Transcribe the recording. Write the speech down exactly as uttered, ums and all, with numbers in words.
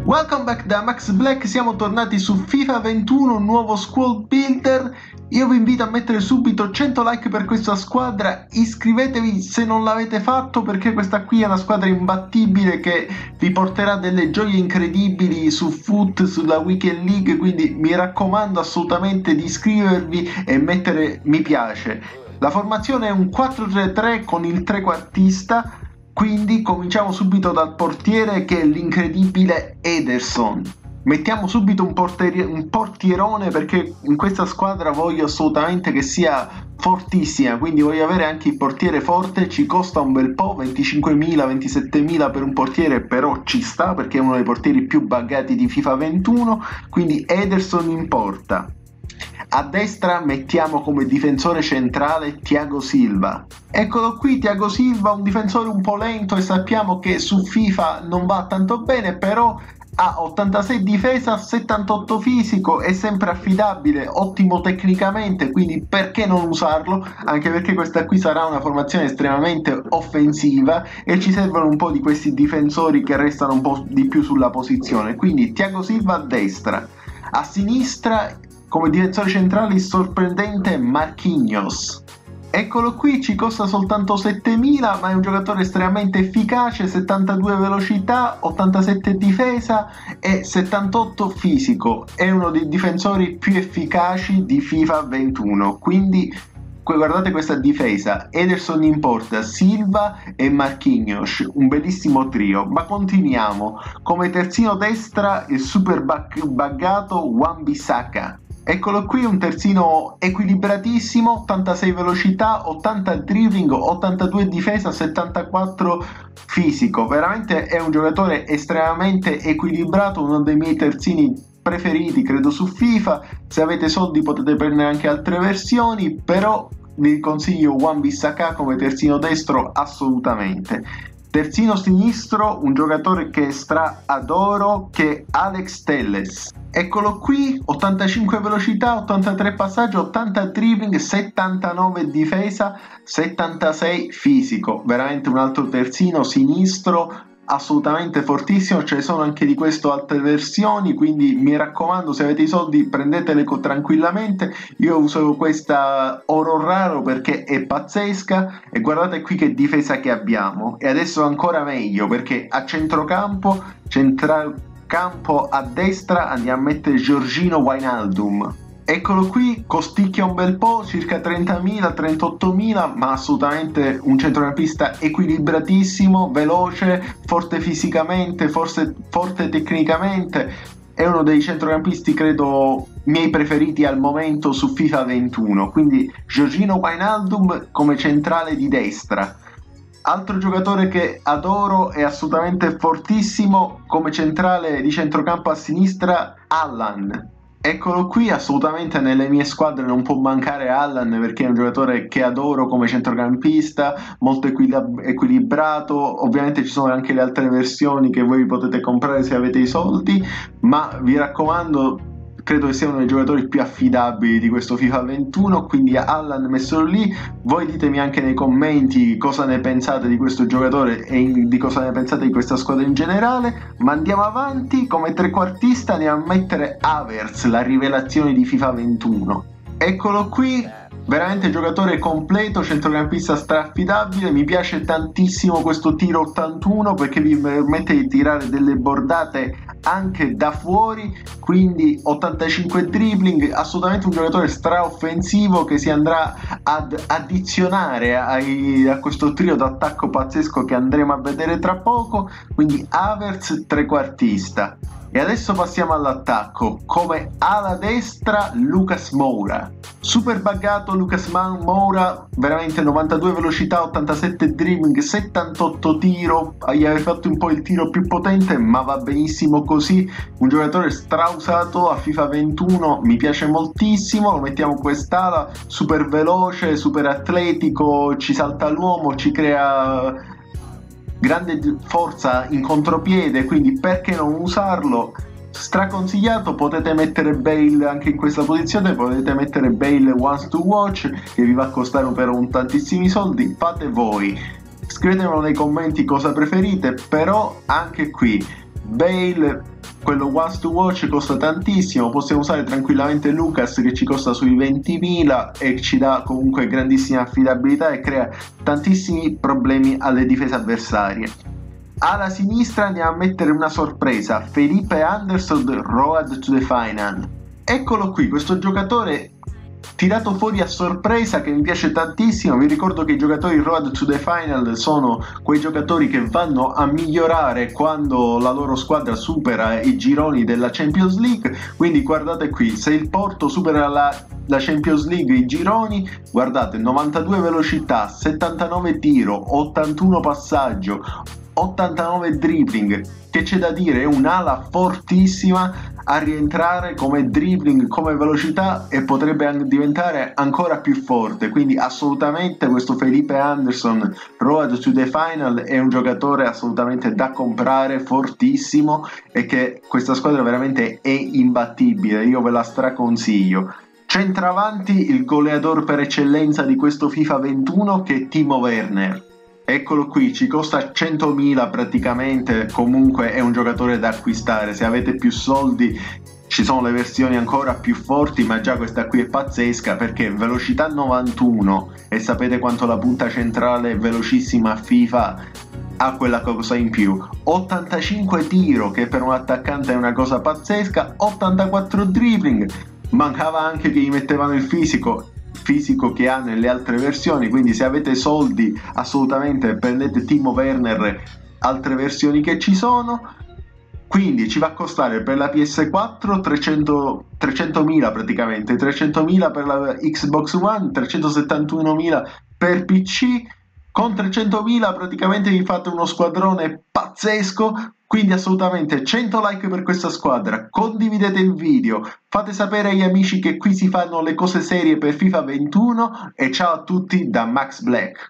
Welcome back da Max Black, siamo tornati su FIFA ventuno, un nuovo squad builder. Io vi invito a mettere subito cento like per questa squadra, iscrivetevi se non l'avete fatto perché questa qui è una squadra imbattibile che vi porterà delle gioie incredibili su Foot, sulla Weekend League, quindi mi raccomando assolutamente di iscrivervi e mettere mi piace. La formazione è un quattro tre tre con il trequartista. Quindi cominciamo subito dal portiere che è l'incredibile Ederson. Mettiamo subito un, portier- un portierone perché in questa squadra voglio assolutamente che sia fortissima, quindi voglio avere anche il portiere forte. Ci costa un bel po', venticinquemila ventisettemila per un portiere, però ci sta perché è uno dei portieri più buggati di FIFA ventuno, quindi Ederson in porta. A destra mettiamo come difensore centrale Thiago Silva. Eccolo qui Thiago Silva, un difensore un po' lento e sappiamo che su FIFA non va tanto bene, però ha ottantasei difesa, settantotto fisico, è sempre affidabile, ottimo tecnicamente, quindi perché non usarlo? Anche perché questa qui sarà una formazione estremamente offensiva e ci servono un po' di questi difensori che restano un po' di più sulla posizione. Quindi Thiago Silva a destra. A sinistra come difensore centrale il sorprendente Marquinhos. Eccolo qui, ci costa soltanto settemila, ma è un giocatore estremamente efficace, settantadue velocità, ottantasette difesa e settantotto fisico. È uno dei difensori più efficaci di FIFA ventuno, quindi guardate questa difesa: Ederson in porta, Silva e Marquinhos, un bellissimo trio. Ma continuiamo, come terzino destra il super buggato Wan-Bissaka. Eccolo qui, un terzino equilibratissimo, ottantasei velocità, ottanta dribbling, ottantadue difesa, settantaquattro fisico. Veramente è un giocatore estremamente equilibrato, uno dei miei terzini preferiti credo su FIFA. Se avete soldi potete prendere anche altre versioni, però vi consiglio Wan-Bissaka come terzino destro assolutamente. Terzino sinistro, un giocatore che stra adoro, che è Alex Telles. Eccolo qui, ottantacinque velocità, ottantatré passaggio, ottanta dribbling, settantanove difesa, settantasei fisico. Veramente un altro terzino sinistro assolutamente fortissimo. Ce ne sono anche di questo altre versioni, quindi mi raccomando, se avete i soldi prendetele tranquillamente. Io uso questa oro raro perché è pazzesca e guardate qui che difesa che abbiamo. E adesso ancora meglio perché a centrocampo, centrocampo a destra andiamo a mettere Georginio Wijnaldum. Eccolo qui, costicchia un bel po', circa trentamila trentottomila, ma assolutamente un centrocampista equilibratissimo, veloce, forte fisicamente, forse forte tecnicamente. È uno dei centrocampisti credo miei preferiti al momento su FIFA ventuno, quindi Georginio Wijnaldum come centrale di destra. Altro giocatore che adoro, è assolutamente fortissimo come centrale di centrocampo a sinistra, Allan. Eccolo qui, assolutamente nelle mie squadre non può mancare Allan perché è un giocatore che adoro come centrocampista, molto equilib- equilibrato. Ovviamente ci sono anche le altre versioni che voi potete comprare se avete i soldi, ma vi raccomando, credo che sia uno dei giocatori più affidabili di questo FIFA ventuno, quindi Allan messo lì. Voi ditemi anche nei commenti cosa ne pensate di questo giocatore e in, di cosa ne pensate di questa squadra in generale. Ma andiamo avanti, come trequartista andiamo a mettere Havertz, la rivelazione di FIFA ventuno. Eccolo qui, veramente giocatore completo, centrocampista straffidabile. Mi piace tantissimo questo tiro ottantuno perché vi permette di tirare delle bordate anche da fuori, quindi ottantacinque dribbling, assolutamente un giocatore straoffensivo che si andrà ad addizionare ai, a questo trio d'attacco pazzesco che andremo a vedere tra poco. Quindi Havertz trequartista. E adesso passiamo all'attacco, come ala destra Lucas Moura. Super buggato Lucas Moura, veramente novantadue velocità, ottantasette dribbling, settantotto tiro. Gli avevo fatto un po' il tiro più potente, ma va benissimo così. Un giocatore strausato a FIFA ventuno, mi piace moltissimo. Lo mettiamo quest'ala, super veloce, super atletico, ci salta l'uomo, ci crea grande forza in contropiede, quindi perché non usarlo? Straconsigliato. Potete mettere Bale anche in questa posizione, potete mettere Bale Once to Watch che vi va a costare però un tantissimi soldi, fate voi. Scrivetemelo nei commenti cosa preferite, però anche qui Bale quello Once to Watch costa tantissimo, possiamo usare tranquillamente Lucas che ci costa sui ventimila e ci dà comunque grandissima affidabilità e crea tantissimi problemi alle difese avversarie. Alla sinistra andiamo a mettere una sorpresa, Felipe Anderson, Road to the Final. Eccolo qui, questo giocatore tirato fuori a sorpresa che mi piace tantissimo. Vi ricordo che i giocatori Road to the Final sono quei giocatori che vanno a migliorare quando la loro squadra supera i gironi della Champions League, quindi guardate qui, se il Porto supera la, la Champions League, i gironi, guardate, novantadue velocità, settantanove tiro, ottantuno passaggio, ottantanove dribbling, che c'è da dire, è un'ala fortissima a rientrare come dribbling, come velocità, e potrebbe diventare ancora più forte, quindi assolutamente questo Felipe Anderson Road to the Final è un giocatore assolutamente da comprare, fortissimo, e che questa squadra veramente è imbattibile, io ve la straconsiglio. Centravanti, il goleador per eccellenza di questo FIFA ventuno, che è Timo Werner. Eccolo qui, ci costa centomila praticamente, comunque è un giocatore da acquistare. Se avete più soldi ci sono le versioni ancora più forti, ma già questa qui è pazzesca perché velocità novantuno, e sapete quanto la punta centrale velocissima FIFA ha quella cosa in più. ottantacinque tiro, che per un attaccante è una cosa pazzesca, ottantaquattro dribbling, mancava anche che gli mettevano il fisico fisico che ha nelle altre versioni, quindi se avete soldi assolutamente prendete Timo Werner, altre versioni che ci sono. Quindi ci va a costare per la P S quattro trecento, trecentomila praticamente, trecentomila per la Xbox One, trecentosettantunomila per P C. Con trecentomila praticamente vi fate uno squadrone pazzesco, quindi assolutamente cento like per questa squadra, condividete il video, fate sapere agli amici che qui si fanno le cose serie per FIFA ventuno, e ciao a tutti da Max Black.